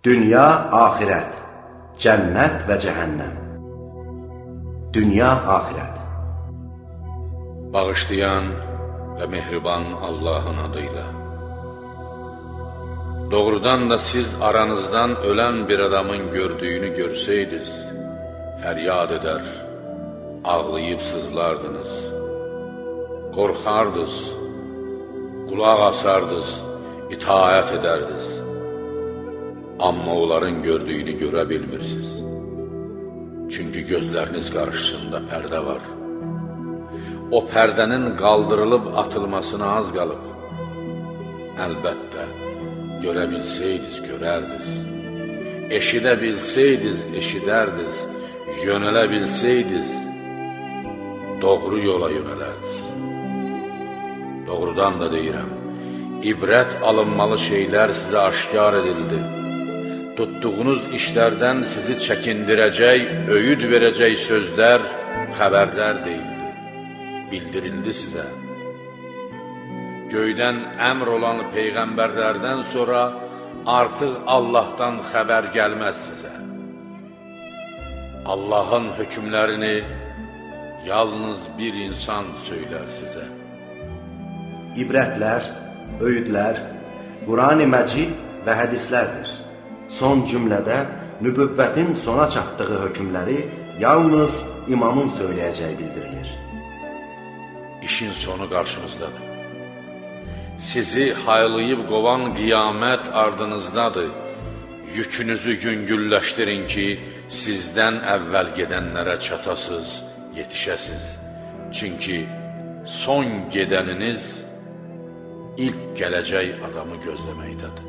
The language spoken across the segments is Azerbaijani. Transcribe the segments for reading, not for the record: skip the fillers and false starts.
Dünya, axirət, cənnət və cəhənnəm. Dünya, axirət. Bağışlayan və mehriban Allahın adıyla. Doğrudan da siz aranızdan ölən bir adamın gördüyünü görsəydiniz, fəryad edər, ağlayıb sızlardınız, qorxardınız, qulaq asardınız, itaət edərdiniz. Amma onların gördüyünü görə bilmirsiniz. Çünki gözləriniz qarşısında pərdə var. O pərdənin qaldırılıb atılmasına az qalıb. Əlbəttə, görə bilsəydiniz, görərdiniz. Eşidə bilsəydiniz, eşidərdiniz. Yönələ bilsəydiniz, doğru yola yönələrdiniz. Doğrudan da deyirəm, ibrət alınmalı şeylər sizə aşkar edildi. Tutduğunuz işlərdən sizi çəkindirəcək, öyüd verəcək sözlər, xəbərlər deyildi, bildirildi sizə. Göydən əmr olan peyğəmbərlərdən sonra artıq Allahdan xəbər gəlməz sizə. Allahın hökmlərini yalnız bir insan söylər sizə. İbrətlər, öyüdlər, Qurani Məcid və hədislərdir. Son cümlədə nübüvvətin sona çatdığı hökmləri yalnız imamın söyləyəcəyi bildirilir. İşin sonu qarşımızdadır. Sizi haylayıb qovan qiyamət ardınızdadır. Yükünüzü yüngülləşdirin ki, sizdən əvvəl gedənlərə çatasız, yetişəsiz. Çünki son gedəniniz ilk gələcək adamı gözləməkdədir.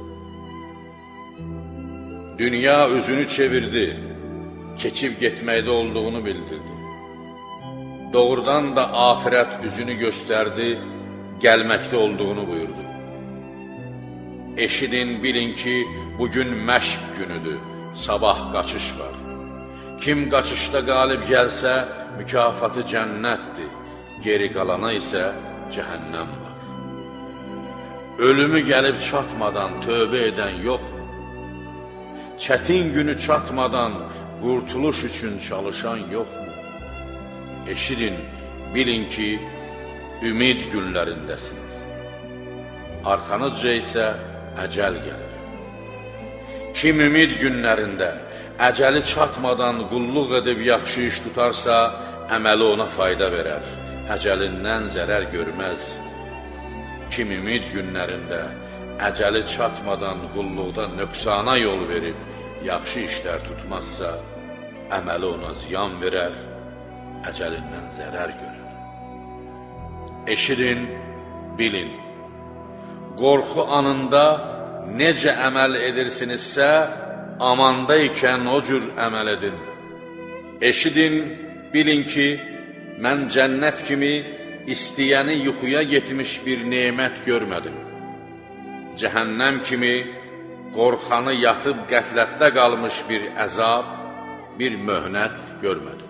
Dünya üzünü çevirdi, keçib getməkdə olduğunu bildirdi. Doğrudan da axirət üzünü göstərdi, gəlməkdə olduğunu buyurdu. Eşidin, bilin ki, bugün məşq günüdür, sabah qaçış var. Kim qaçışda qalib gəlsə, mükafatı cənnətdir, geri qalana isə cəhənnəm var. Ölümü gəlib çatmadan tövbə edən yoxdur. Çətin günü çatmadan qurtuluş üçün çalışan yoxmu? Eşidin, bilin ki, ümid günlərindəsiniz. Arxanızca isə əcəl gəlir. Kim ümid günlərində əcəli çatmadan qulluq edib yaxşı iş tutarsa, əməli ona fayda verər, əcəlindən zərər görməz. Kim ümid günlərində əcəli çatmadan qulluqda nöqsana yol verib, yaxşı işlər tutmazsa, əməli ona ziyan verər, əcəlindən zərər görər. Eşidin, bilin, qorxu anında necə əməl edirsinizsə, amanda ikən o cür əməl edin. Eşidin, bilin ki, mən cənnət kimi istəyəni yuxuya getmiş bir nemət görmədim. Cəhənnəm kimi qorxanı yatıb qəflətdə qalmış bir əzab, bir möhnət görmədim.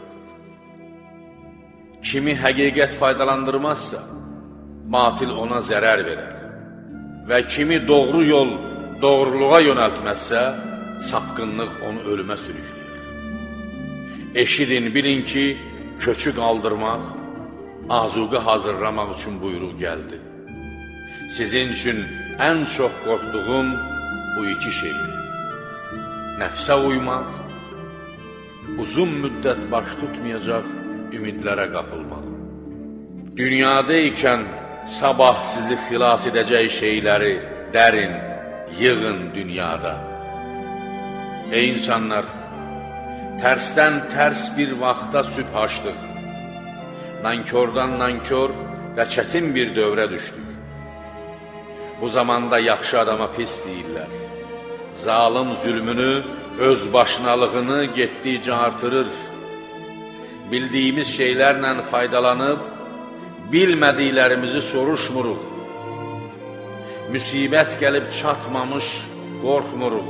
Kimi həqiqət faydalandırmazsa, batil ona zərər verər və kimi doğru yol doğruluğa yönəltməzsə, sapqınlıq onu ölümə sürükləyər. Eşidin, bilin ki, köçü qaldırmaq, azuqə hazırlamaq üçün buyruq gəldi. Sizin üçün ən çox qorxduğum bu iki şeydir. Nəfsə uymaq, uzun müddət baş tutmayacaq ümidlərə qapılmaq. Dünyada ikən sabah sizi xilas edəcək şeyləri dərin, yığın dünyada. Ey insanlar, tərsdən tərs bir vaxta sübh açdıq. Nankordan nankor və çətin bir dövrə düşdük. Bu zamanda yaxşı adama pis deyirlər. Zalım zülmünü, öz başınalığını getdikcə artırır. Bildiyimiz şeylərlə faydalanıb, bilmədiklərimizi soruşmuruq. Müsibət gəlib çatmamış, qorxmuruq.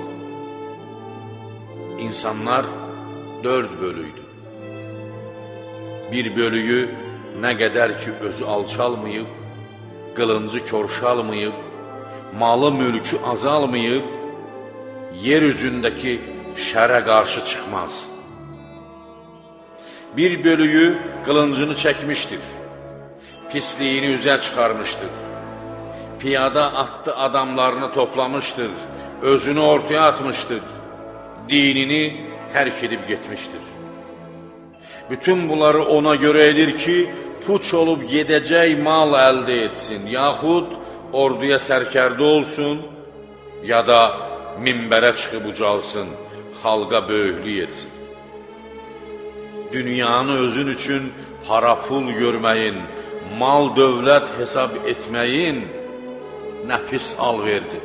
İnsanlar 4 bölüydü. Bir bölüyü nə qədər ki özü alçalmayıb, qılıncı korşalmayıb, malı mülkü azalmayıb, yer üzündəki şərə qarşı çıxmaz. Bir bölüyü qılıncını çəkmişdir, pisliyini üzə çıxarmışdır, piyada atdı adamlarını toplamışdır, özünü ortaya atmışdır, dinini tərk edib getmişdir. Bütün bunları ona görə edir ki, puç olub gedəcək mal əldə etsin, yaxud orduya sərkərdə olsun, ya da minbərə çıxıb ucalsın, xalqa böyüklük etsin. Dünyanı özün üçün para pul görməyin, mal dövlət hesab etməyin nə pis alverdi.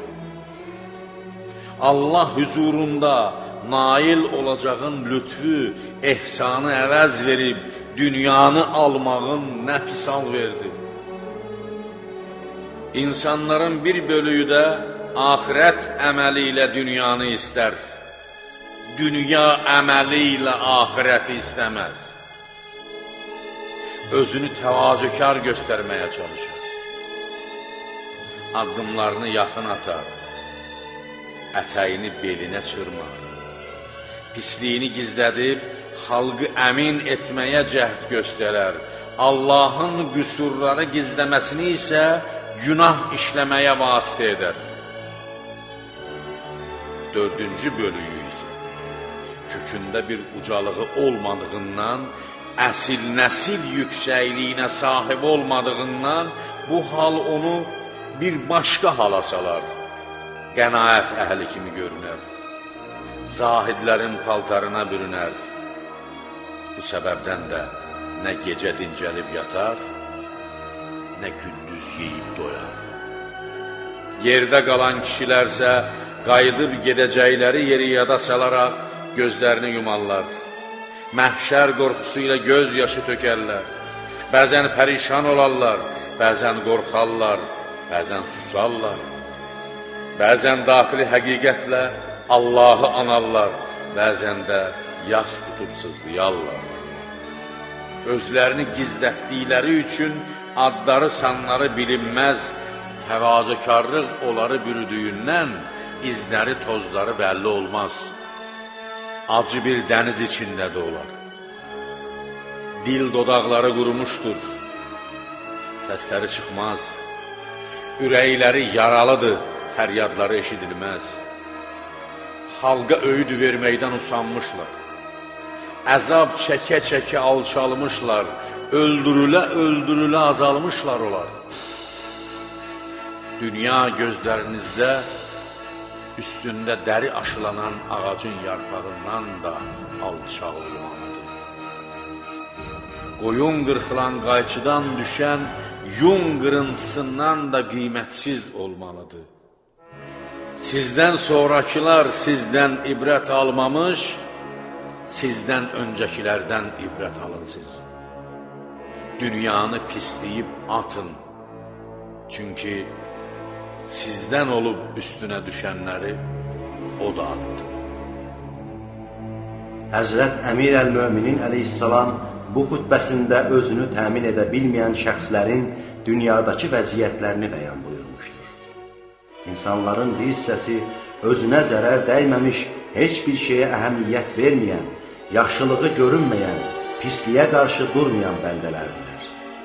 Allah huzurunda nail olacağın lütfü, ehsanı əvəz verib dünyanı almağın nə pis alverdi. İnsanların bir bölüyü də axirət əməli ilə dünyanı istər. Dünya əməli ilə axirəti istəməz. Özünü təvazökar göstərməyə çalışır. Addımlarını yaxın atar, ətəyini belinə çırmar. Pisliyini gizlədib, xalqı əmin etməyə cəhd göstərər. Allahın qüsurları gizləməsini isə günah işləməyə vasitə edər. Dördüncü bölüyü isə kökündə bir ucalığı olmadığından, əsil nəsil yüksəkliyinə sahib olmadığından bu hal onu bir başqa hala salar. Qənaət əhli kimi görünər. Zahidlərin paltarına bürünər. Bu səbəbdən də nə gecə dincəlib yatar, nə gündüz yeyib doyar. Yerdə qalan kişilərsə qayıdıb gedəcəkləri yeri yada salaraq gözlərini yumarlar. Məhşər qorxusu ilə göz yaşı tökərlər. Bəzən pərişan olarlar, bəzən qorxarlar, bəzən susarlar. Bəzən daxili həqiqətlə Allahı anarlar, bəzən də yas tutub sızlayarlar. Özlərini gizlətdikləri üçün adları sanları bilinməz, təvazökarlıq onları bürüdüyündən izləri tozları bəlli olmaz. Acı bir dəniz içindədir olar. Dil dodaqları qurumuşdur, səsləri çıxmaz. Ürəkləri yaralıdır, fəryadları eşidilməz. Xalqa öyüd verməkdən usanmışlar. Əzab çəkə-çəkə alçalmışlar, öldürülə-öldürülə azalmışlar olar. Dünya gözlərinizdə üstündə dəri aşılanan ağacın yarpağından da alçaq olmalıdır. Qoyun qırxılan qayçıdan düşən yun qırıntısından da qiymətsiz olmalıdır. Sizdən sonrakılar sizdən ibrət almamış, sizdən öncəkilərdən ibrət alın siz. Dünyanı pisləyib atın, çünki sizdən olub üstünə düşənləri o da atdı. Həzrət Əmir əl-Möminin əleyhissalam bu xütbəsində özünü təmin edə bilməyən şəxslərin dünyadakı vəziyyətlərini bəyan buyurmuşdur. İnsanların bir hissəsi özünə zərər dəyməmiş, heç bir şeyə əhəmiyyət verməyən, yaxşılığı görünməyən, pisliyə qarşı durmayan bəndələrdirlər.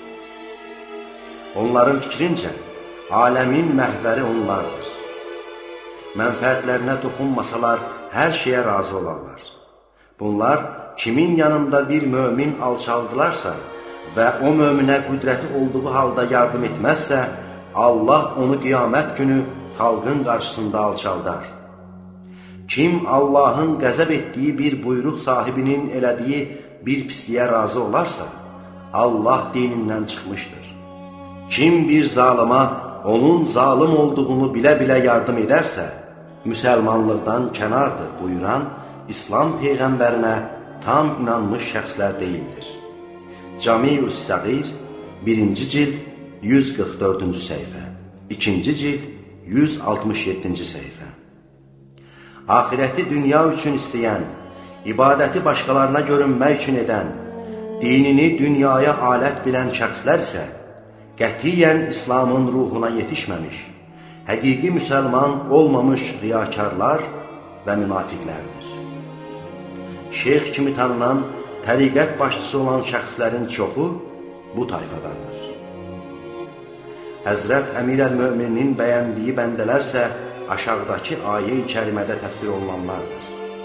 Onların fikrincə, aləmin məhvəri onlardır. Mənfəətlərinə toxunmasalar, hər şeyə razı olarlar. Bunlar, kimin yanında bir mömin alçaldılarsa və o möminə qüdrəti olduğu halda yardım etməzsə, Allah onu qiyamət günü xalqın qarşısında alçaldar. Kim Allahın qəzəb etdiyi bir buyruq sahibinin elədiyi bir pisliyə razı olarsa, Allah dinindən çıxmışdır. Kim bir zalıma onun zalim olduğunu bilə-bilə yardım edərsə, müsəlmanlıqdan kənardır buyuran İslam Peyğəmbərinə tam inanmış şəxslər deyildir. Cami-ül-Səğir 1-ci cild 144-cü səhifə, 2-ci cild 167-ci səhifə. Ahirəti dünya üçün istəyən, ibadəti başqalarına görünmək üçün edən, dinini dünyaya alət bilən şəxslər isə qətiyyən İslamın ruhuna yetişməmiş, həqiqi müsəlman olmamış riyakarlar və münafiqlərdir. Şeyx kimi tanınan təriqət başçısı olan şəxslərin çoxu bu tayfadandır. Həzrət Əmir əl-Möminin bəyəndiyi bəndələrsə aşağıdakı ayə-i kərimədə təsvir olunanlardır.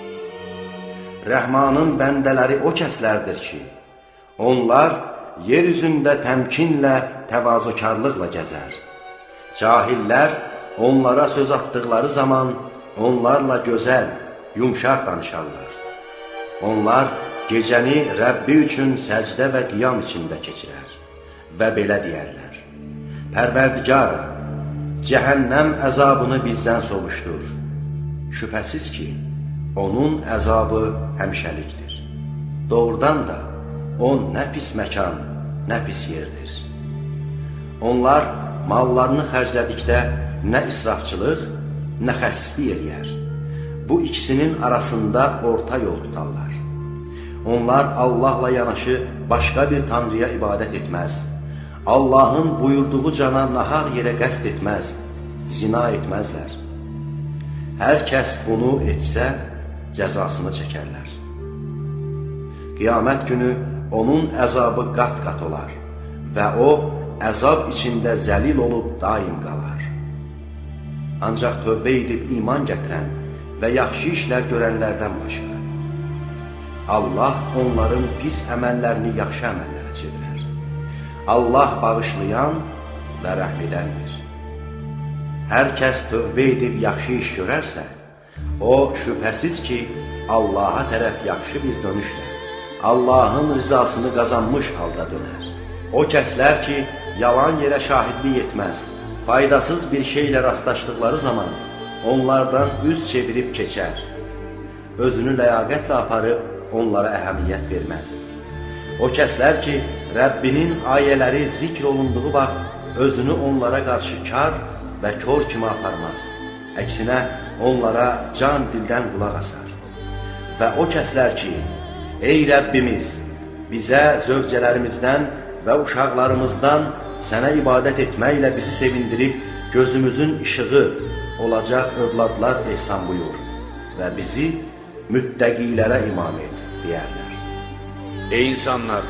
Rəhmanın bəndələri o kəslərdir ki, onlar yer üzündə təmkinlə, təvazökarlıqla gəzər. Cahillər onlara söz atdıqları zaman onlarla gözəl, yumşaq danışarlar. Onlar gecəni Rəbbi üçün səcdə və qiyam içində keçirər və belə deyərlər: Pərverdigara, cəhənnəm əzabını bizdən sovuşdur. Şübhəsiz ki, onun əzabı həmişəlikdir. Doğrudan da o nə pis məkan, nə pis yerdir. Onlar mallarını xərclədikdə nə israfçılıq, nə xəsislik eləyər. Bu ikisinin arasında orta yol tutarlar. Onlar Allahla yanaşı başqa bir tanrıya ibadət etməz. Allahın buyurduğu cana nahaq yerə qəsd etməz, zina etməzlər. Hər kəs bunu etsə, cəzasını çəkərlər. Qiyamət günü onun əzabı qat-qat olar və o, əzab içində zəlil olub daim qalar. Ancaq tövbə edib iman gətirən və yaxşı işlər görənlərdən başqa, Allah onların pis əməllərini yaxşı əməllərə çevirər. Allah bağışlayan və rəhm edəndir. Hər kəs tövbə edib yaxşı iş görərsə, o şübhəsiz ki, Allaha tərəf yaxşı bir dönüşlə, Allahın rizasını qazanmış halda dönər. O kəslər ki, yalan yerə şahidlik etməz, faydasız bir şeylə rastlaşdıqları zaman onlardan üz çevirib keçər. Özünü ləyaqətlə aparıb onlara əhəmiyyət verməz. O kəslər ki, Rəbbinin ayələri zikr olunduğu vaxt özünü onlara qarşı kar və kör kimi aparmaz. Əksinə onlara can dildən qulaq asar. Və o kəslər ki, ey Rəbbimiz, bizə zövcələrimizdən və uşaqlarımızdan sənə ibadət etməklə bizi sevindirib, gözümüzün işığı olacaq övladlar ehsan buyur və bizi müttəqilərə imam et, deyərlər. Ey insanlar!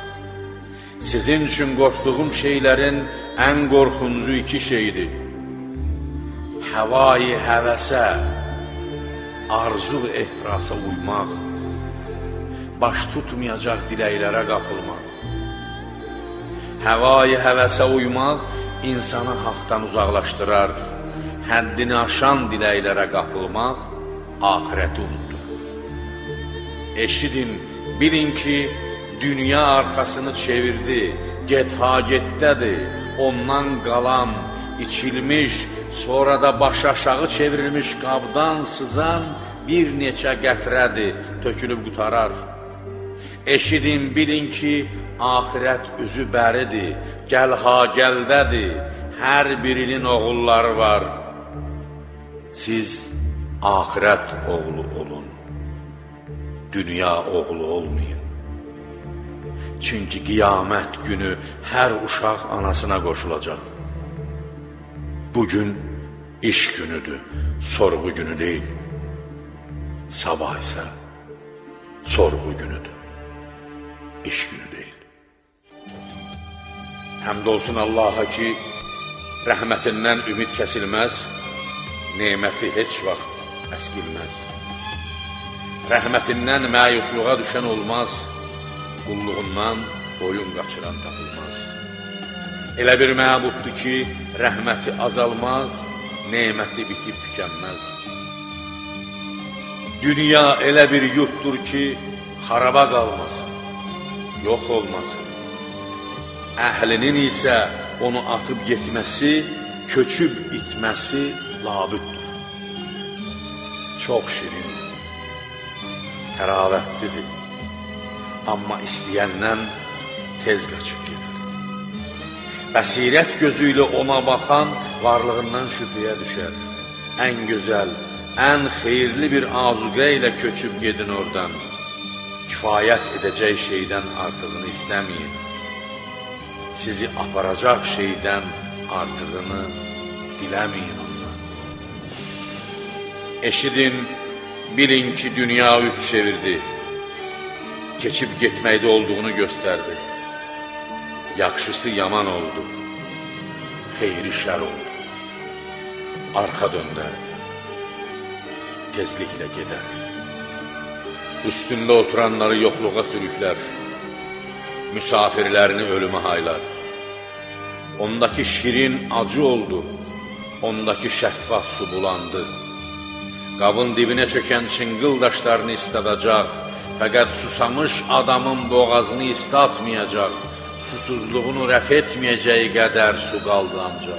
Sizin üçün qorxduğum şeylərin ən qorxuncu iki şeydir. Həvai həvəsə, arzu və ehtirasa uymaq, baş tutmayacaq diləklərə qapılmaq. Həvai həvəsə uymaq insanı haqdan uzaqlaşdırar, həddini aşan diləklərə qapılmaq axirəti unutturur. Eşidin, bilin ki, dünya arxasını çevirdi, get-ha-getdədir, ondan qalan, içilmiş, sonra da baş aşağı çevrilmiş qabdan sızan bir neçə qətrədir, tökülüb qutarar. Eşidin, bilin ki, axirət üzü bəridir, gəl-ha-gəldədir, hər birinin oğulları var. Siz axirət oğlu olun, dünya oğlu olmayın. Çünki qiyamət günü hər uşaq anasına qoşulacaq. Bugün iş günüdür, sorğu günü deyil. Sabah isə sorğu günüdür, iş günü deyil. Həmd olsun Allaha ki, rəhmətindən ümid kəsilməz, neməti heç vaxt əskilməz. Rəhmətindən məyusluğa düşən olmaz, qulluğundan boyun qaçıran tapılmaz. Elə bir məbuddur ki, rəhməti azalmaz, neməti bitib tükənməz. Dünya elə bir yurtdur ki, xaraba qalmasın, yox olmasın. Əhlinin isə onu atıb getməsi, köçüb itməsi labüddür. Çox şirindir, təravətlidir, amma istəyəndən tez qaçıb gedir. Bəsirət gözü ilə ona baxan varlığından şübhəyə düşər. Ən gözəl, ən xeyirli bir azuqə ilə köçüb gedin oradan. Kifayət edəcək şeydən artığını istəməyin. Sizi aparacaq şeydən artığını diləməyin ondan. Eşidin, bilin ki, dünya üç çevirdi, keçib getməkdə olduğunu göstərdi. Yaxşısı yaman oldu, xeyri şər oldu. Arxa döndər, tezliklə gedər. Üstündə oturanları yoxluğa sürüklər, müsafirlərini ölümə haylar. Ondakı şirin acı oldu, ondakı şəffaf su bulandı. Qabın dibinə çökən çıngıl daşlarını istadacaq, fəqət susamış adamın boğazını istatmayacaq, susuzluğunu rəf etməyəcəyi qədər su qaldı ancaq.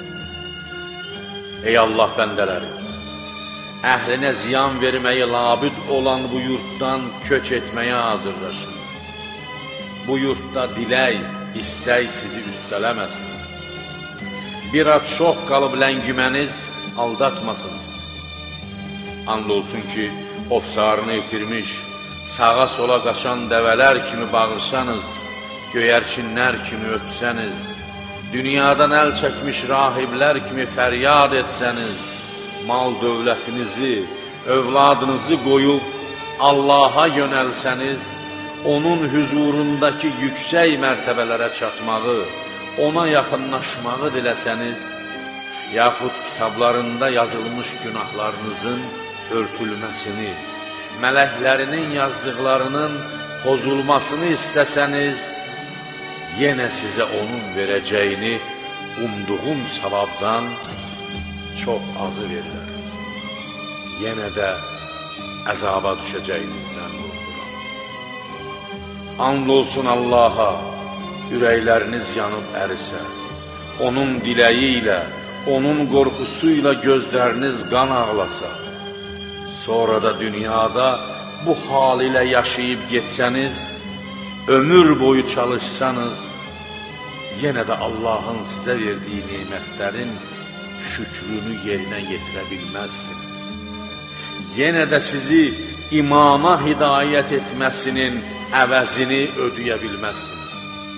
Ey Allah bəndələri! Əhlinə ziyan verməyi labüd olan bu yurtdan köç etməyə hazırlaşın. Bu yurtda dilək, istək sizi üstələməsin. Bir az çox qalıb ləngiməniz aldatmasın sizi. And olsun ki, ofsarını itirmiş, sağa sola qaçan dəvələr kimi bağırsanız, göyərçinlər kimi ötsəniz, dünyadan əl çəkmiş rahiblər kimi fəryad etsəniz, mal dövlətinizi, övladınızı qoyub Allaha yönəlsəniz, onun hüzurundakı yüksək mərtəbələrə çatmağı, ona yaxınlaşmağı diləsəniz, yaxud kitablarında yazılmış günahlarınızın örtülməsini, mələklərinin yazdıqlarının pozulmasını istəsəniz, yenə sizə onun verəcəyini umduğum savabdan çox azı verilər. Yenə də əzaba düşəcəyinizdən qorxuram. And olsun Allaha, ürəkləriniz yanıb ərisə, onun diləyi ilə, onun qorxusuyla gözləriniz qan ağlasa, sonra da dünyada bu hal ilə yaşayıb getsəniz, ömür boyu çalışsanız, yenə də Allahın sizə verdiyi nimətlərin şükrünü yerinə yetirə bilməzsiniz. Yenə də sizi imana hidayət etməsinin əvəzini ödəyə bilməzsiniz.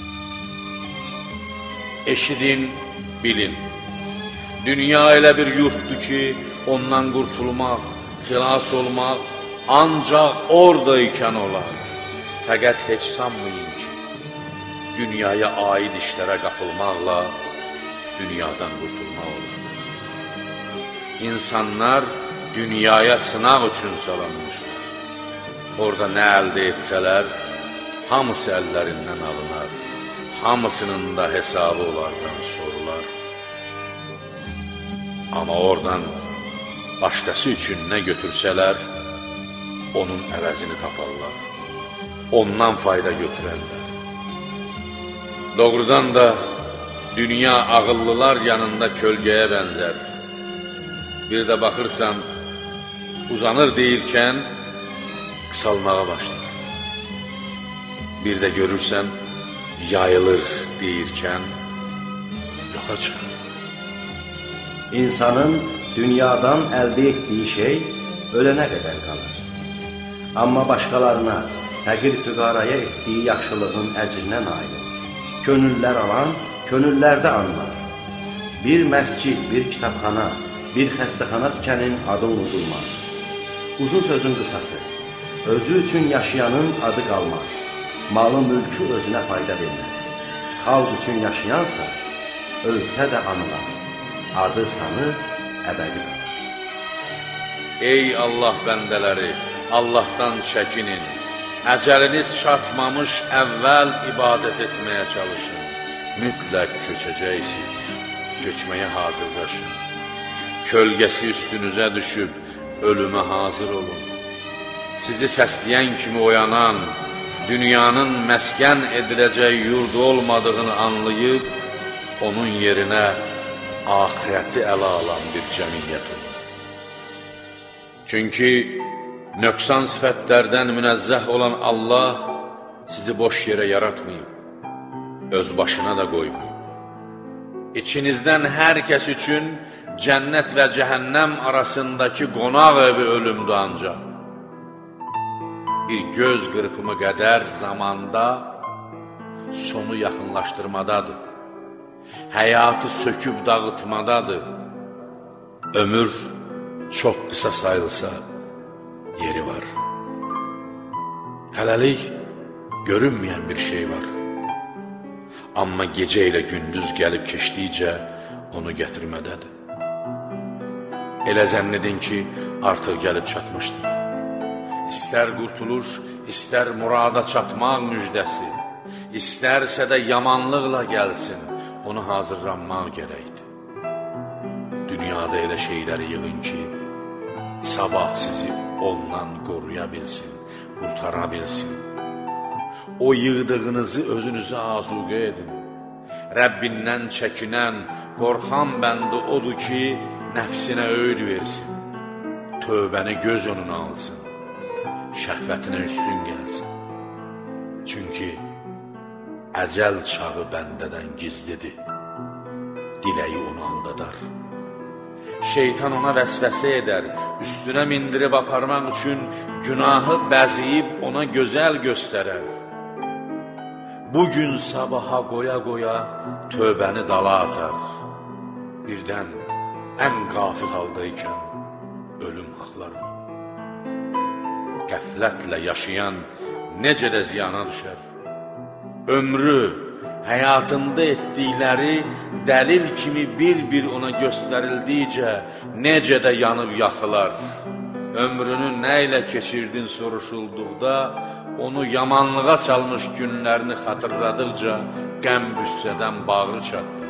Eşidin, bilin. Dünya elə bir yurtdur ki, ondan qurtulmaq, xilas olmaq ancaq orada ikən olar. Fəqət heç sanmayın ki, dünyaya aid işlərə qapılmaqla dünyadan qurtulmaq olur. İnsanlar dünyaya sınaq üçün salanmışlar. Orada nə əldə etsələr, hamısı əllərindən alınar, hamısının da hesabı onlardan sorular. Amma oradan başqası üçün nə götürsələr, onun əvəzini taparlar, ondan fayda götürərlər. Doğrudan da dünya ağıllılar yanında kölgəyə bənzər. Bir də baxırsan, uzanır deyirkən, qısalmağa başlar. Bir də görürsən, yayılır deyirkən, yoxa çıxır. İnsanın dünyadan əldə etdiyi şey ölənə qədər qalır. Amma başqalarına, fəqir füqaraya etdiyi yaxşılığın əcrinə nail olur. Könüllər alan, könüllərdə anlar. Bir məscid, bir kitabxana, bir xəstəxana tikənin adı unudulmaz. Uzun sözün qısası, özü üçün yaşayanın adı qalmaz. Malı mülkü özünə fayda verməz. Xalq üçün yaşayansa, ölsə də anılar. Adı sanı əbədi qalır. Ey Allah bəndələri, Allahdan çəkinin. Əcəliniz çatmamış əvvəl ibadət etməyə çalışın. Mütləq köçəcəksiniz, köçməyə hazırlaşın. Kölgəsi üstünüzə düşüb, ölümə hazır olun. Sizi səsləyən kimi oyanan, dünyanın məskən ediləcək yurdu olmadığını anlayıb, onun yerinə axirəti ələ alan bir cəmiyyət olun. Çünki nöqsan sifətlərdən münəzzəh olan Allah sizi boş yerə yaratmayıb, öz başına da qoymayıb. İçinizdən hər kəs üçün cənnət və cəhənnəm arasındakı qonaq evi ölümdür ancaq. Bir göz qırpımı qədər zamanda sonu yaxınlaşdırmadadır. Həyatı söküb dağıtmadadır. Ömür çox qısa sayılsa, yeri var. Hələlik görünməyən bir şey var. Amma gecə ilə gündüz gəlib keçdikcə onu gətirmədədir. Elə zənn edin ki, artıq gəlib çatmışdır. İstər qurtuluş, istər murada çatmaq müjdəsi, istərsə də yamanlıqla gəlsin, onu hazırlanmaq gərəkdir. Dünyada elə şeyləri yığın ki, sabah sizi ondan qoruya bilsin, qurtara bilsin. O yığdığınızı özünüzə azuqə edin. Rəbbindən çəkinən, qorxan bəndi odur ki, nəfsinə öğüd versin. Tövbəni göz önünə alsın, şəhvətinə üstün gəlsin. Çünki əcəl çağı bəndədən gizlidir, diləyi onu aldadar. Şeytan ona vəsvəsə edər, üstünə mindirib aparmaq üçün günahı bəziyib ona gözəl göstərər. Bugün sabaha qoya-qoya tövbəni dala atar. Birdən ən qafil haldaykən ölüm haqlar onu. Qəflətlə yaşayan necə də ziyana düşər. Ömrü, həyatında etdikləri dəlil kimi bir-bir ona göstərildikcə necə də yanıb yaxılar. Ömrünü nə ilə keçirdin soruşulduqda, onu yamanlığa çalmış günlərini xatırladıqca qəm-qüssədən bağrı çatdı.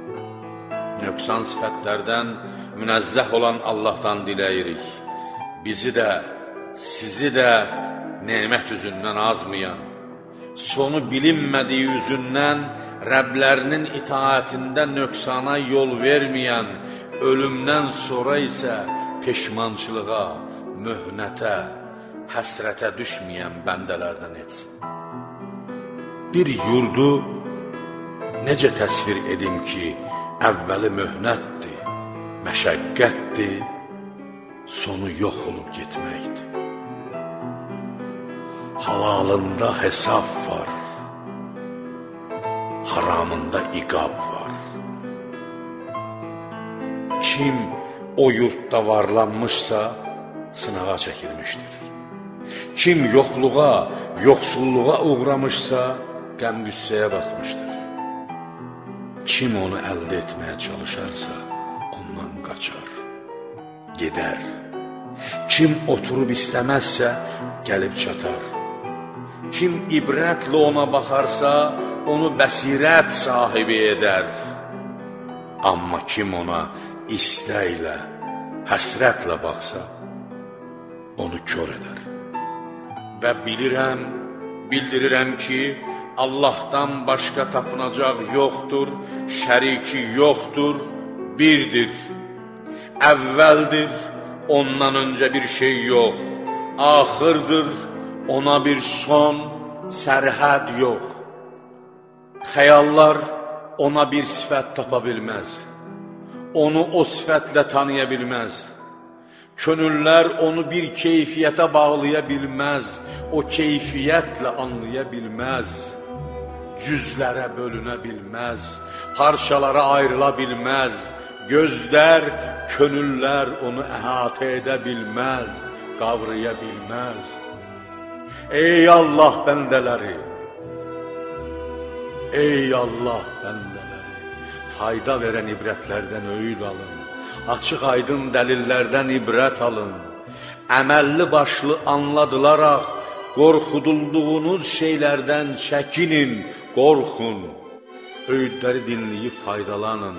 Nöqsan sifətlərdən münəzzəh olan Allahdan diləyirik. Bizi də, sizi də nemət üzündən azmayan, sonu bilinmədiyi üzündən Rəblərinin itaətində nöqsana yol verməyən, ölümdən sonra isə peşmançılığa, möhnətə, həsrətə düşməyən bəndələrdən etsin. Bir yurdu necə təsvir edim ki, əvvəli möhnətdir, məşəqqətdir, sonu yox olub getməkdir. Halalında hesab var, haramında iqab var. Kim o yurtda varlanmışsa, sınağa çəkilmişdir. Kim yoxluğa, yoxsulluğa uğramışsa, qəm-qüssəyə batmışdır. Kim onu əldə etməyə çalışarsa, ondan qaçar, gedər. Kim oturub istəməzsə, gəlib çatar. Kim ibrətlə ona baxarsa, onu bəsirət sahibi edər. Amma kim ona istəklə, həsrətlə baxsa, onu kör edər. Və bilirəm, bildirirəm ki, Allahdan başqa tapınacaq yoxdur, şəriki yoxdur, birdir. Əvvəldir, ondan öncə bir şey yox, axırdır, ona bir son, sərhəd yox. Xəyallar ona bir sifət tapa bilməz, onu o sifətlə tanıya bilməz. Könüllər onu bir keyfiyyətə bağlaya bilməz, o keyfiyyətlə anlaya bilməz. Cüzlərə bölünə bilməz, parçalara ayrıla bilməz. Gözlər, könüllər onu əhatə edə bilməz, qavraya bilməz. Ey Allah bəndələri, ey Allah bəndələri, fayda verən ibrətlərdən öğüd alın, açıq aydın dəlillərdən ibrət alın. Əməlli başlı anladılaraq, qorxudulduğunuz şeylərdən çəkinin, qorxun. Öğüdləri dinləyib faydalanın.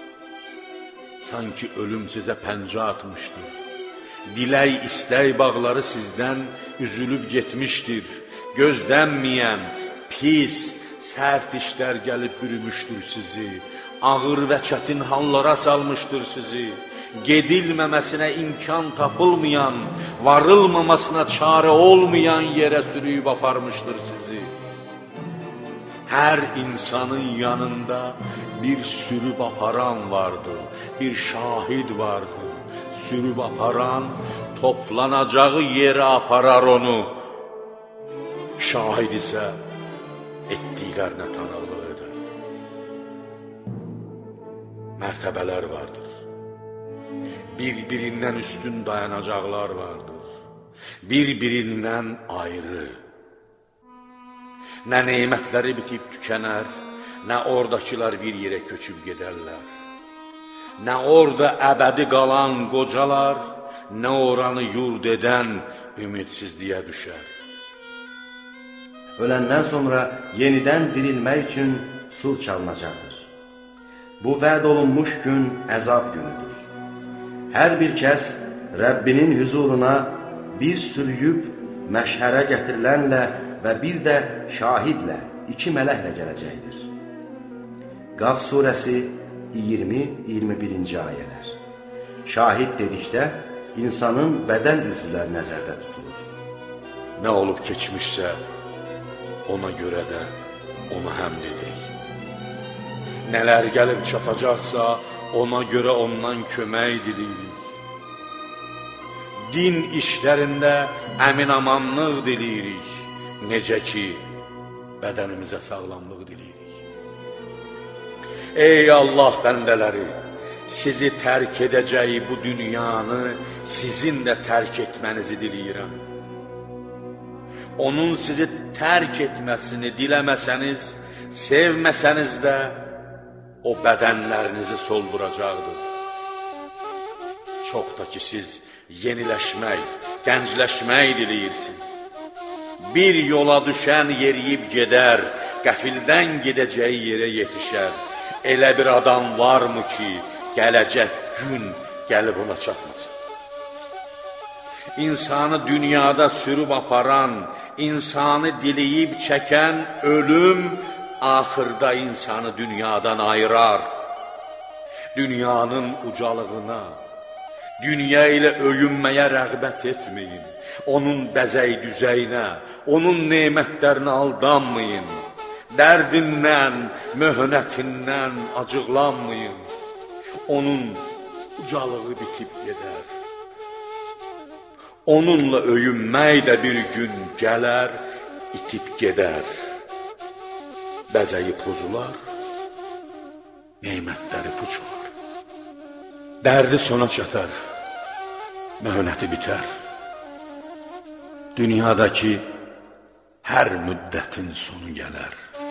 Sanki ölüm sizə pəncə atmışdır. Dilək, istək bağları sizdən üzülüb getmişdir. Gözlənməyən, pis, sərt işlər gəlib bürümüşdür sizi. Ağır və çətin hallara salmışdır sizi. Gedilməməsinə imkan tapılmayan, varılmamasına çarə olmayan yerə sürüyüb aparmışdır sizi. Hər insanın yanında bir sürüb aparan vardır, bir şahid vardır. Sürüb aparan, toplanacağı yerə aparar onu. Şahid isə etdiklərinə tanıqlıq edər. Mərtəbələr vardır. Bir-birindən üstün dayanacaqlar vardır. bir-birindən ayrı. Nə neymətləri bitib tükənər, nə oradakılar bir yerə köçüb gedərlər. Nə orada əbədi qalan qocalar, nə oranı yurd edən ümidsizliyə düşər. Öləndən sonra yenidən dirilmək üçün sur çalınacaqdır. Bu vəd olunmuş gün əzab günüdür. Hər bir kəs Rəbbinin huzuruna bir sürüyüb məşhərə gətirilənlə və bir də şahidlə, 2 mələklə gələcəkdir. Qaf surəsi 20-21-ci ayələr. Şahid dedikdə insanın bədən üzvləri nəzərdə tutulur. Nə olub keçmişsə, ona görə də ona həmd edirik. Nələr gəlib çatacaqsa, ona görə ondan kömək diləyirik. Din işlərində əmin-amanlıq diləyirik, necə ki, bədənimizə sağlamlıq diləyirik. Ey Allah bəndələri, sizi tərk edəcəyi bu dünyanı sizin də tərk etmənizi diləyirəm. Onun sizi tərk etməsini diləməsəniz, sevməsəniz də o bədənlərinizi solduracaqdır. Çox da ki, siz yeniləşmək, gəncləşmək diləyirsiniz. Bir yola düşən yeriyib gedər, qəfildən gedəcəyi yerə yetişər. Elə bir adam varmı ki, gələcək gün gəlib ona çatmasın? İnsanı dünyada sürüb aparan, insanı diləyib çəkən ölüm, axırda insanı dünyadan ayırar. Dünyanın ucalığına, dünya ilə öyünməyə rəğbət etməyin. Onun bəzəy-düzəyinə, onun nemətlərinə aldanmayın. Dərdindən, möhnətindən acıqlanmayın. Onun ucalığı bitib gedər. Onunla öyünmək də bir gün gələr, itib gedər. Bəzəyi pozular, nemətləri puçular. Dərdi sona çatar, möhnəti bitər. Dünyadakı hər müddətin sonu gələr.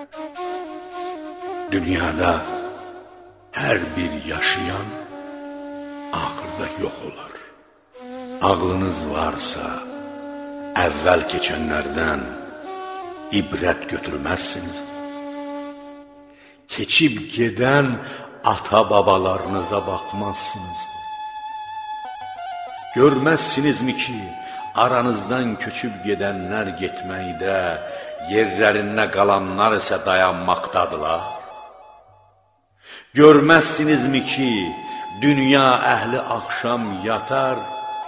Dünyada hər bir yaşayan axırda yox olar. Ağlınız varsa, əvvəl keçənlərdən ibrət götürməzsiniz. Keçib gedən ata-babalarınıza baxmazsınız. Görməzsinizmi ki, aranızdan köçüb gedənlər getməkdə, yerlərində qalanlar isə dayanmaqdadılar? Görməzsinizmi ki, dünya əhli axşam yatar,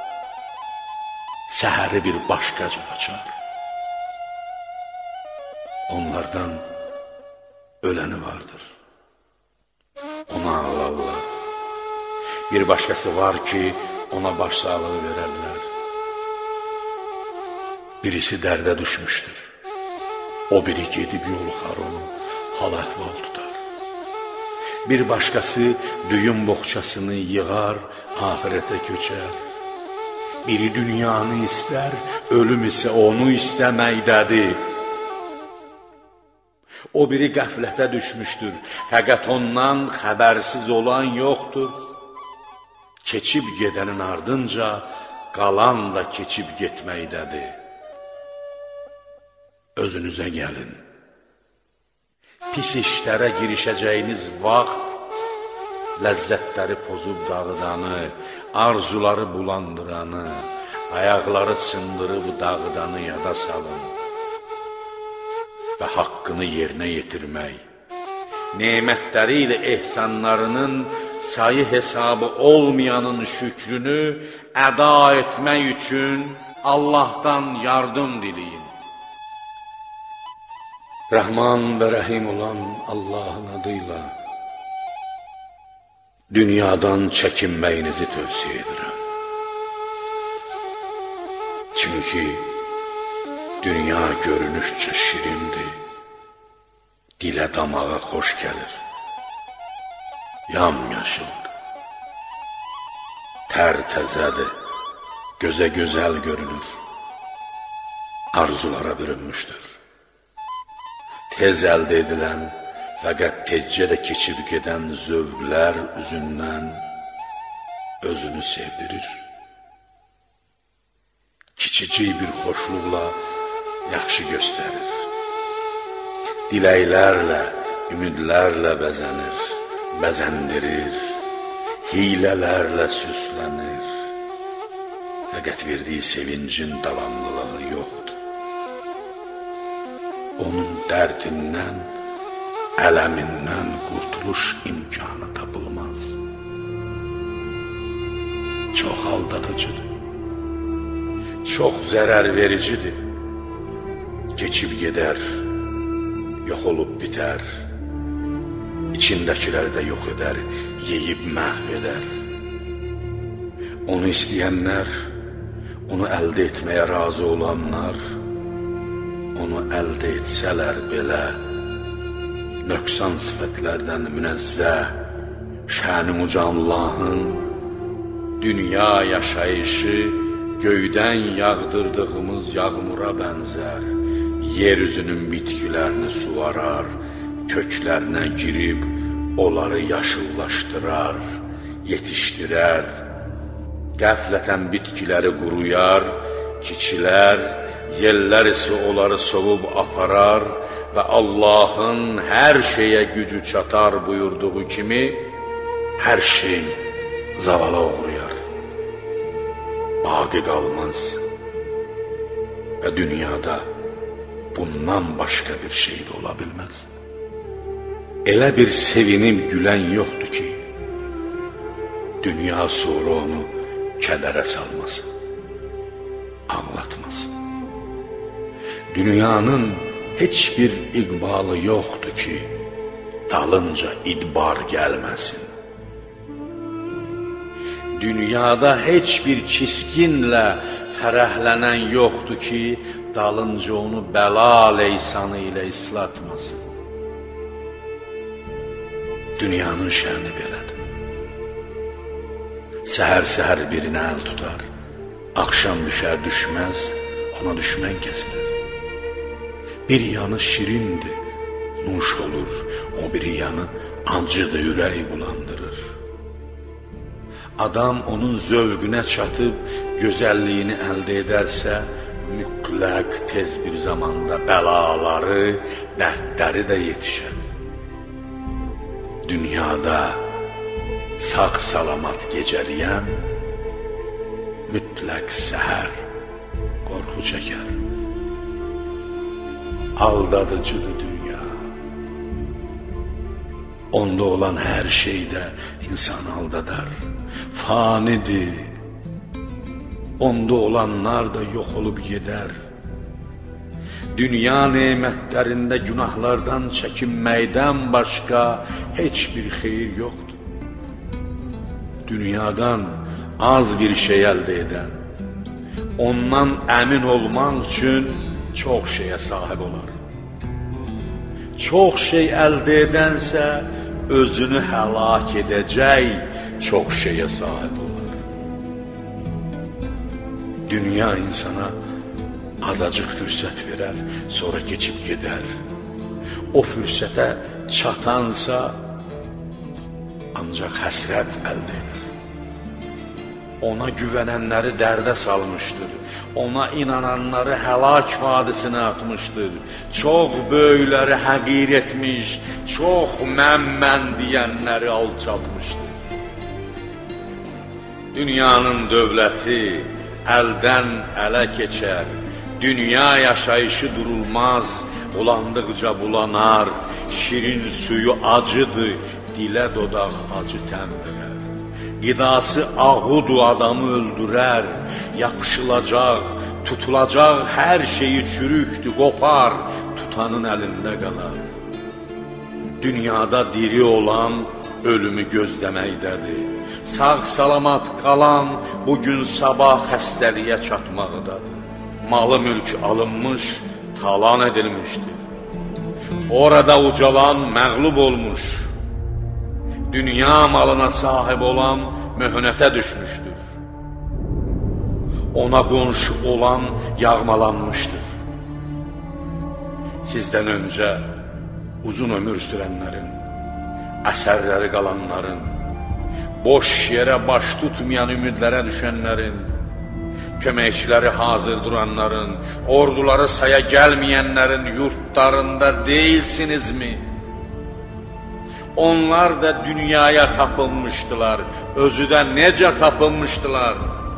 səhəri bir başqaca açar? Onlardan öləni vardır, ona ağlarlar. Bir başqası var ki, ona başsağlığı verərlər. Birisi dərdə düşmüşdür, o biri gedib yoluxar onu, hal-əhval tutar. Bir başqası düyün boğçasını yığar, ahirətə köçər. Biri dünyanı istər, ölüm isə onu istəməkdədir. O biri qəflətə düşmüşdür, fəqət ondan xəbərsiz olan yoxdur. Keçib gedənin ardınca qalan da keçib getməkdədir. Özünüzə gəlin. Pis işlərə girişəcəyiniz vaxt, ləzzətləri pozub dağıdanı, arzuları bulandıranı, ayaqları sındırıb dağıdanı yada salın və haqqını yerinə yetirmək, nemətləri ilə ehsanlarının sayı hesabı olmayanın şükrünü əda etmək üçün Allahdan yardım diləyin. Rəhman və Rəhim olan Allahın adıyla dünyadan çəkinməyinizi tövsiyə edirəm. Çünki dünya görünüşcə şirindir, dilə damağa xoş gəlir, yamyaşıldır, tər təzədir, gözə gözəl görünür. arzulara bürünmüşdür. Tez əldə edilən, fəqət tezcə də keçib gedən zövqlər üzündən özünü sevdirir. Kiçicik bir xoşluqla yaxşı göstərir. Diləklərlə, ümidlərlə bəzənir, bəzəndirir, hilələrlə süslənir. Fəqət verdiyi sevincin davamlılığı yoxdur. Onun dərdindən, ələmindən qurtuluş imkanı tapılmaz. Çox aldadıcıdır, çox zərər vericidir. Keçib gedər, yox olub bitər, içindəkiləri də yox edər, yeyib məhv edər. Onu istəyənlər, onu əldə etməyə razı olanlar, onu əldə etsələr belə, nöqsan sifətlərdən münezzəh, şəni uca Allahın dünya yaşayışı göydən yağdırdığımız yağmura bənzər. Yeryüzünün bitkilərini suvarar, köklərinə girib onları yaşıllaşdırar, yetişdirər. Qəflətən bitkiləri quruyar, kiçilər, yellər isə onları sovub aparar və Allahın hər şeyə gücü çatar buyurduğu kimi, hər şey zavala uğrayar, baqi qalmaz və dünyada bundan başqa bir şey də ola bilməz. Elə bir sevinib gülən yoxdur ki, dünya sonra onu kədərə salmasın, ağlatmasın. Dünyanın heç bir iqbalı yoxdur ki, dalınca idbar gəlməsin. Dünyada heç bir çiskinlə fərəhlənən yoxdur ki, dalınca onu bəla leysanı ilə islatmasın. Dünyanın şəni belədir. Səhər-səhər birinə əl tutar, axşam düşər düşməz, ona düşmən kəsilir. Bir yanı şirindir, nuş olur, o biri yanı acıdır, ürəyi bulandırır. Adam onun zövqünə çatıb, gözəlliyini əldə edərsə, mütləq tez bir zamanda bəlaları, dərdləri də yetişər. Dünyada sağ-salamat gecəliyən, mütləq səhər qorxu çəkər. Aldadıcıdır dünya. Onda olan hər şeydə insanı aldadar. Fanidir. Onda olanlar da yox olub gedər. Dünya nemətlərində günahlardan çəkinməkdən başqa heç bir xeyir yoxdur. Dünyadan az bir şey əldə edən, ondan əmin olmaq üçün çox şeyə sahib olar. Çox şey əldə edənsə, özünü həlak edəcək çox şeyə sahib olar. Dünya insana azacıq fürsət verər, sonra keçib gedər. O fürsətə çatansa, ancaq həsrət əldə edər. Ona güvənənləri dərdə salmışdır, ona inananları həlak vadisinə atmışdır, çox böyükləri həqir etmiş, çox mən deyənləri alçaltmışdır. Dünyanın dövləti əldən ələ keçər, dünya yaşayışı durulmaz, bulandıqca bulanar, şirin suyu acıdır, dilə dodaq acı təm verər. Qidası ağudu adamı öldürər, yapışılacaq, tutulacaq hər şeyi çürükdür, qopar, tutanın əlində qalar. Dünyada diri olan ölümü gözləməkdədir. Sağ-salamat qalan bugün sabah xəstəliyə çatmaqdadır. Malı mülk alınmış, talan edilmişdir. Orada ucalan məğlub olmuş, dünya malına sahib olan möhnətə düşmüşdür. Ona qonşu olan yağmalanmışdır. sizdən öncə uzun ömür sürənlərin, əsərləri qalanların, boş yerə baş tutmayan ümidlərə düşənlərin, köməkçiləri hazır duranların, orduları saya gəlməyənlərin yurtlarında deyilsinizmi? Onlar da dünyaya tapınmışdılar, özü də necə tapınmışdılar?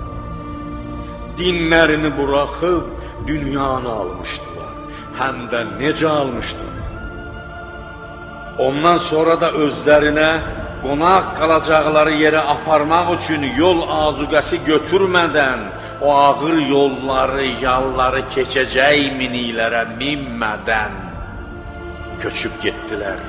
Dinlərini buraxıb dünyanı almışdılar, həm də necə almışdılar? Ondan sonra da özlərinə qonaq qalacaqları yerə aparmaq üçün yol azuqəsi götürmədən, o ağır yolları, yalları keçəcək miniklərə minmədən köçüb getdilər.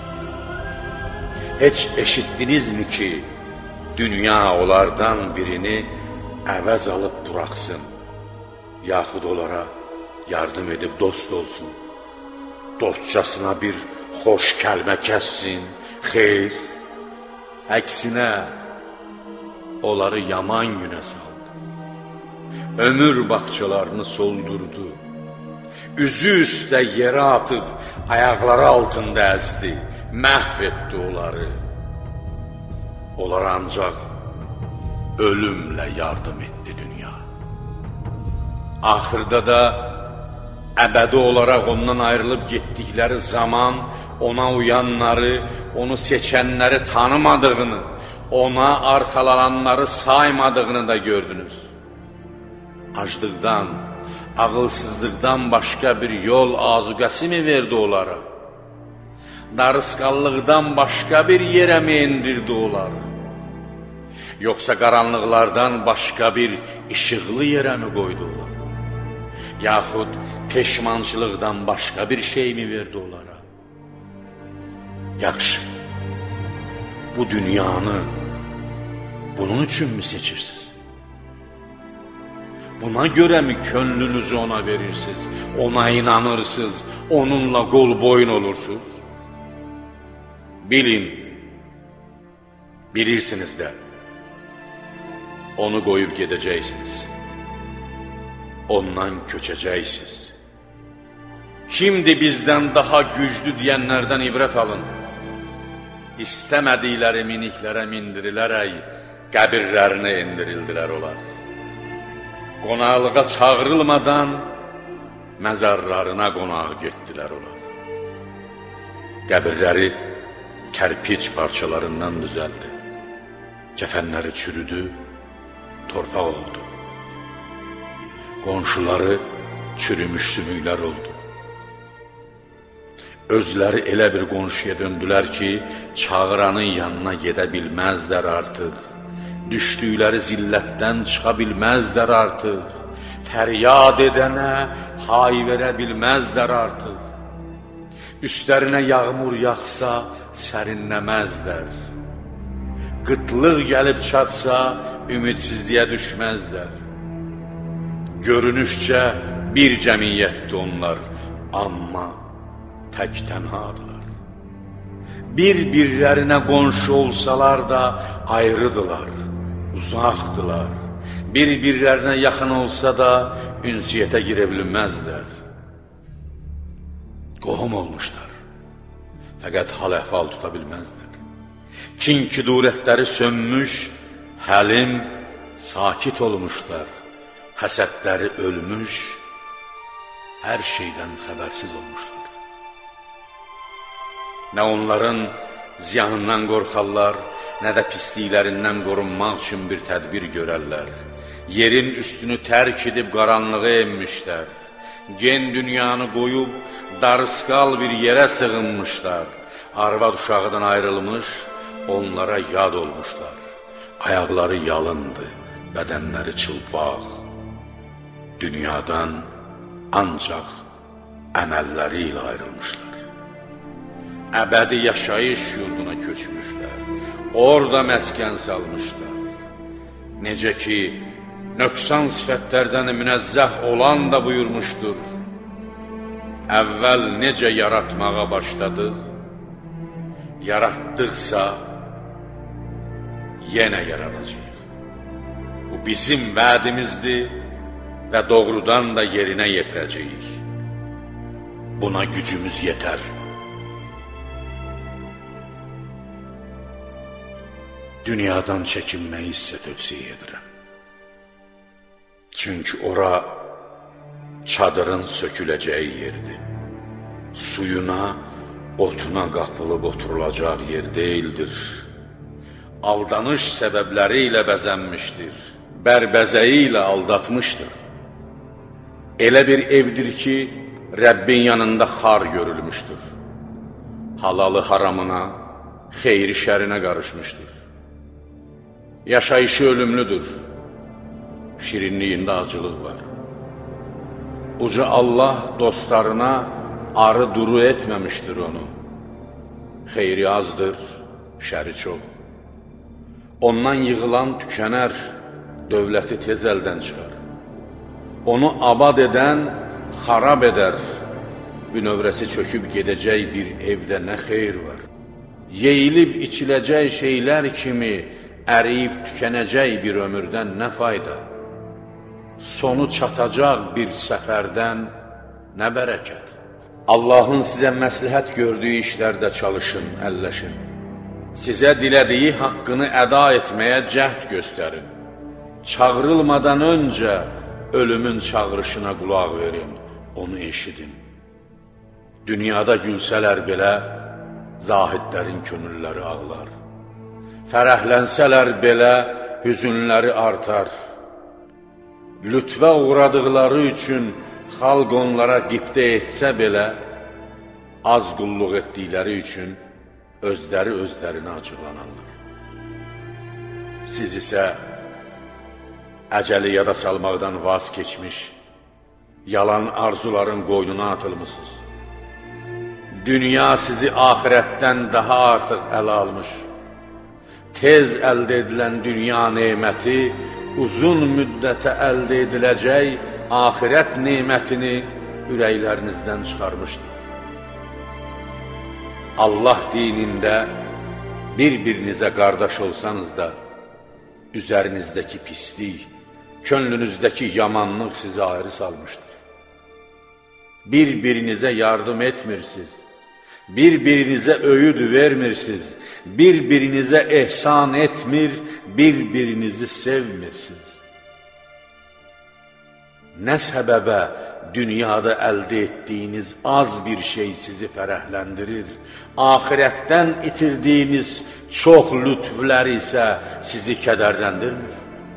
Heç eşitdinizmi ki, dünya onlardan birini əvəz alıb buraxsın, yaxud onlara yardım edib dost olsun, dostcasına bir xoş kəlmə kəssin, xeyr, əksinə onları yaman günə saldı, ömür bağçalarını soldurdu, üzü üstə yerə atıb ayaqları altında əzdi, məhv etdi onları. Onlar ancaq ölümlə yardım etdi dünya. Axırda da əbədi olaraq ondan ayrılıb getdikləri zaman ona uyanları, onu seçənləri tanımadığını, ona arxalananları saymadığını da gördünüz. Aclıqdan, ağılsızlıqdan başqa bir yol azuqəsi mi verdi onlara? Darısqallıqdan başqa bir yerə mi indirdi onları? Yoxsa qaranlıqlardan başqa bir işıqlı yerə mi qoydu onları? Yaxud peşmançılıqdan başqa bir şey mi verdi onlara? Yaxşı, bu dünyanı bunun üçün mü seçirsiniz? Buna görə mi könlünüzü ona verirsiniz, ona inanırsınız, onunla qol boyun olursunuz? Bilin, bilirsiniz də, onu qoyub gedəcəksiniz, ondan köçəcəksiniz. Şimdi bizdən daha güclü deyənlərdən ibrət alın. İstəmədikləri miniklərə mindirilərək qəbirlərinə endirildilər olar. Qonaqlığa çağırılmadan məzarlarına qonaq getdilər olar. Qəbirləri kərpic parçalarından düzəldi. Kəfənləri çürüdü, torpaq oldu. Qonşuları çürümüş sümüklər oldu. Özləri elə bir qonşuya döndülər ki, çağıranın yanına gedə bilməzlər artıq. Düşdükləri zillətdən çıxa bilməzlər artıq. Fəryad edənə hay verə bilməzlər artıq. Üstlərinə yağmur yağsa sərinləməzlər. Qıtlıq gəlib çatsa ümidsizliyə düşməzlər. Görünüşcə bir cəmiyyətdir onlar, amma tək tənhadılar. Bir-birlərinə qonşu olsalar da ayrıdılar, uzaqdılar. Bir-birlərinə yaxın olsa da ünsiyyətə girə bilməzlər. Qohum olmuşlar, fəqət hal-əhval tuta bilməzlər. Kin-kidurətləri sönmüş, həlim, sakit olmuşlar. Həsədləri ölmüş, hər şeydən xəbərsiz olmuşlar. Nə onların ziyanından qorxarlar, nə də pisliklərindən qorunmaq üçün bir tədbir görərlər. Yerin üstünü tərk edib qaranlığa enmişlər. Gen dünyanı qoyub darısqal bir yerə sığınmışlar. Arvad uşağıdan ayrılmış, onlara yad olmuşlar. Ayaqları yalındı, bədənləri çılpaq. Dünyadan ancaq əməlləri ilə ayrılmışlar. Əbədi yaşayış yurduna köçmüşlər. Orada məskən salmışlar. Necə ki, nöqsan sifətlərdən münəzzəh olan da buyurmuşdur. Əvvəl necə yaratmağa başladıq, yaratdıqsa yenə yaradacaq. Bu bizim vədimizdir və doğrudan da yerinə yetirəcəyik. buna gücümüz yetər. Dünyadan çəkinməyi sizə tövsiyə edirəm. Çünki ora çadırın söküləcəyi yerdir. Suyuna, otuna qapılıb oturulacaq yer deyildir. Aldanış səbəbləri ilə bəzənmişdir. Bərbəzəyi ilə aldatmışdır. Elə bir evdir ki, Rəbbin yanında xar görülmüşdür. Halalı haramına, xeyri şərinə qarışmışdır. Yaşayışı ölümlüdür. Şirinliyində acılıq var. Uca Allah dostlarına arı duru etməmişdir onu. Xeyri azdır, şəri çox. Ondan yığılan tükənər, dövləti tez əldən çıxar. Onu abad edən xarab edər. Bünövrəsi çöküb gedəcək bir evdə nə xeyr var? Yeyilib içiləcək şeylər kimi əriyib tükənəcək bir ömürdən nə fayda? Sonu çatacaq bir səfərdən nə bərəkət? Allahın sizə məsləhət gördüyü işlərdə çalışın, əlləşin. Sizə dilədiyi haqqını əda etməyə cəhd göstərin. Çağırılmadan öncə ölümün çağırışına qulaq verin, onu eşidin. Dünyada gülsələr belə, zahidlərin könülləri ağlar. Fərəhlənsələr belə, hüzünləri artar. Lütfə uğradıqları üçün xalq onlara qibdə etsə belə, az qulluq etdikləri üçün özlərinə acıqlanarlar. Siz isə əcəli yada salmaqdan vaz keçmiş, yalan arzuların qoynuna atılmışsınız. Dünya sizi axirətdən daha artıq ələ almış. Tez əldə edilən dünya neməti uzun müddətə əldə ediləcək axirət nemətini ürəklərinizdən çıxarmışdır. Allah dinində bir-birinizə qardaş olsanız da, üzərinizdəki pislik, könlünüzdəki yamanlıq sizi ayrı salmışdır. Bir-birinizə yardım etmirsiniz, bir-birinizə öyüd vermirsiniz, bir-birinizə ehsan etmir, bir-birinizi sevmirsiniz. Nə səbəbə dünyada əldə etdiyiniz az bir şey sizi fərəhləndirir, axirətdən itirdiyiniz çox lütflər isə sizi kədərləndirmir?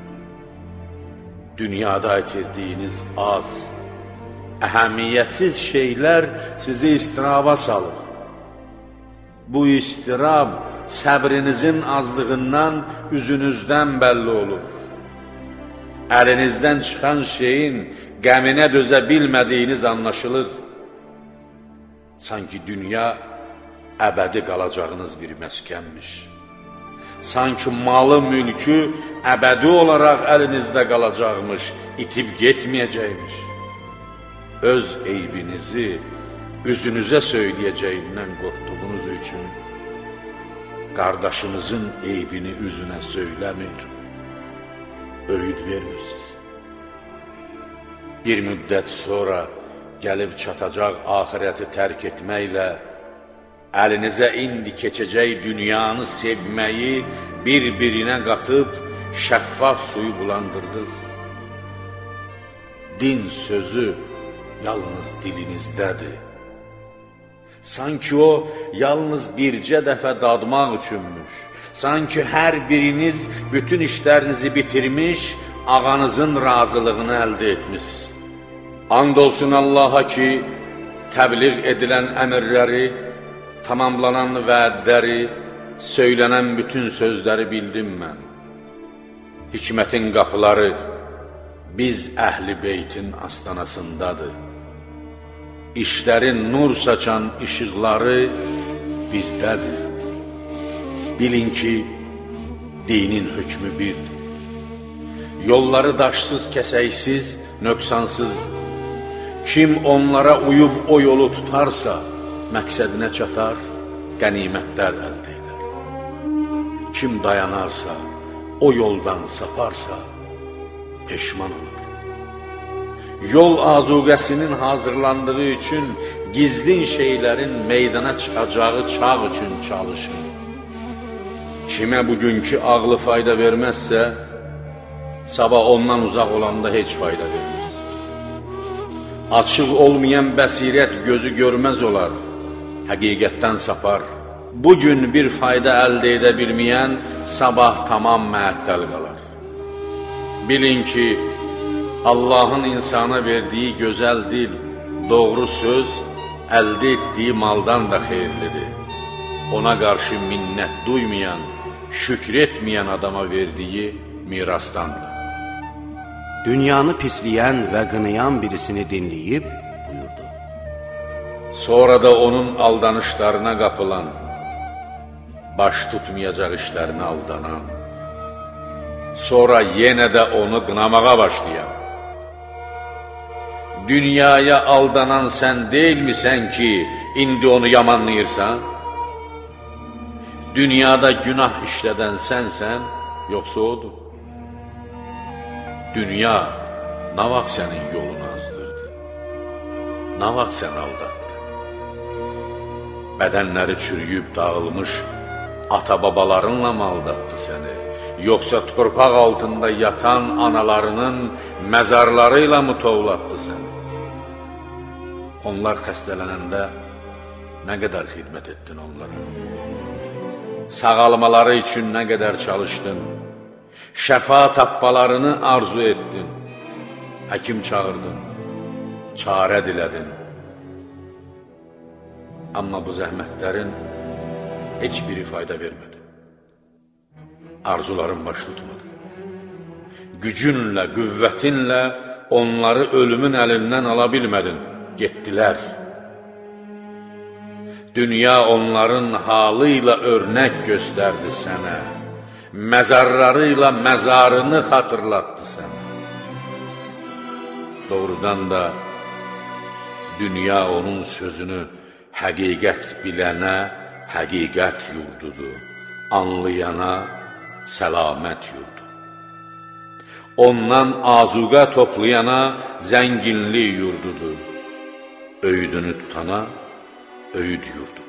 Dünyada itirdiyiniz az, əhəmiyyətsiz şeylər sizi istiraba salır. Bu istirab səbrinizin azlığından üzünüzdən bəlli olur. Əlinizdən çıxan şeyin qəminə dözə bilmədiyiniz anlaşılır. Sanki dünya əbədi qalacağınız bir məskənmiş. Sanki malı, mülkü əbədi olaraq əlinizdə qalacaqmış, itib getməyəcəkmiş. Öz eybinizi üzünüzə söyləyəcəyindən qorxduğunuz üçün qardaşınızın eybini üzünə söyləmir, öyüd vermirsiniz. Bir müddət sonra gəlib çatacaq axirəti tərk etməklə əlinizə indi keçəcək dünyanı sevməyi bir-birinə qatıb şəffaf suyu bulandırdınız. Din sözü yalnız dilinizdədir. Sanki o yalnız bircə dəfə dadmaq üçünmüş. Sanki hər biriniz bütün işlərinizi bitirmiş, ağanızın razılığını əldə etmişsiniz. And olsun Allaha ki, təbliğ edilən əmrləri, tamamlanan vədləri, söylənən bütün sözləri bildim mən. Hikmətin qapıları biz Əhl-i Beytin astanasındadır. İşlərin nur saçan işıqları bizdədir. Bilin ki, dinin hökmü birdir. Yolları daşsız, kəsəksiz, nöqsansızdır. Kim onlara uyub o yolu tutarsa, məqsədinə çatar, qənimətlər əldə edər. Kim dayanarsa, o yoldan saparsa, peşman olur. yol azuqəsinin hazırlandığı üçün gizlin şeylərin meydana çıxacağı çağ üçün çalışın. Kimə bugünkü ağlı fayda verməzsə, sabah ondan uzaq olanda heç fayda verməz. Açıq olmayan bəsirət gözü görməz olar, həqiqətdən sapar. Bugün bir fayda əldə edə bilməyən, sabah tamam məəttəl qalar. Bilin ki, Allahın insana verdiyi gözəl dil, doğru söz, əldə etdiyi maldan da xeyirlidir. Ona qarşı minnət duymayan, şükür etməyən adama verdiyi mirasdandır. Dünyanı pisləyən və qınayan birisini dinləyib buyurdu. Sonra da onun aldanışlarına qapılan, baş tutmayacaq işlərinə aldanan, sonra yenə də onu qınamağa başlayan. Dünyaya aldanan sən deyilmisən ki, indi onu yamanlayırsan? Dünyada günah işlədən sənsən, yoxsa odur? Dünya nə vaxt sənin yolunu azdırdı? Nə vaxt sən aldatdı? Bədənləri çürüyüb dağılmış ata-babalarınla mı aldatdı səni? Yoxsa torpaq altında yatan analarının məzarlarıyla mı tovlatdı səni? Onlar xəstələnəndə nə qədər xidmət etdin onlara? Sağalmaları üçün nə qədər çalışdın? Şəfa tapmalarını arzu etdin? Həkim çağırdın? Çarə dilədin? Amma bu zəhmətlərin heç biri fayda vermədi. Arzuların baş tutmadı. Gücünlə, qüvvətinlə onları ölümün əlindən ala bilmədin, getdilər. Dünya onların halı ilə örnək göstərdi sənə, məzarlarıyla məzarını xatırlatdı sənə. Doğrudan da dünya onun sözünü həqiqət bilənə həqiqət yurdudur, anlayana səlamət yurdu. Ondan azuqə toplayana zənginlik yurdudur, öyüdünü tutana öyüd yurdu.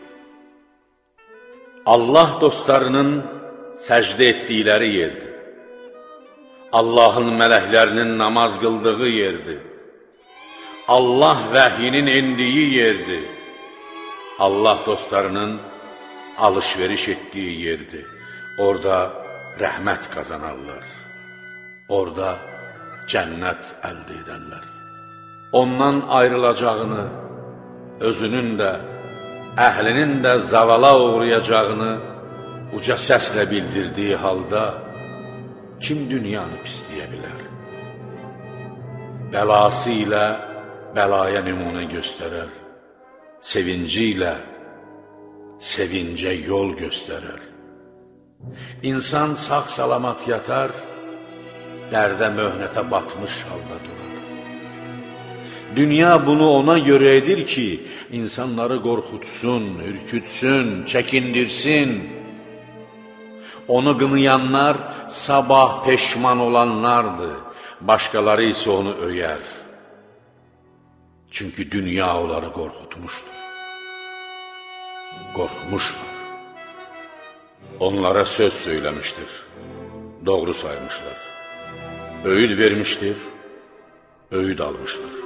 Allah dostlarının səcdə etdikləri yerdir. Allahın mələklərinin namaz qıldığı yerdir. Allah vəhyinin endiyi yerdir. Allah dostlarının alış-veriş etdiyi yerdir. Orada rəhmət qazanarlar. Orada cənnət əldə edərlər. Ondan ayrılacağını, özünün də, əhlinin də zavala uğrayacağını uca səslə bildirdiyi halda kim dünyanı pisləyə bilər? Bəlası ilə bəlaya nümunə göstərər, sevinci ilə sevincə yol göstərər. İnsan sağ-salamat yatar, dərdə möhnətə batmış halda durar. Dünya bunu ona görə edir ki, insanları qorxutsun, ürkütsün, çəkindirsin. Onu qınayanlar sabah peşman olanlardır, başqaları isə onu öyər. Çünki dünya onları qorxutmuşdur. Qorxmuşlar. Onlara söz söyləmişdir, doğru saymışlar. Öyüd vermişdir, öyüd almışlar.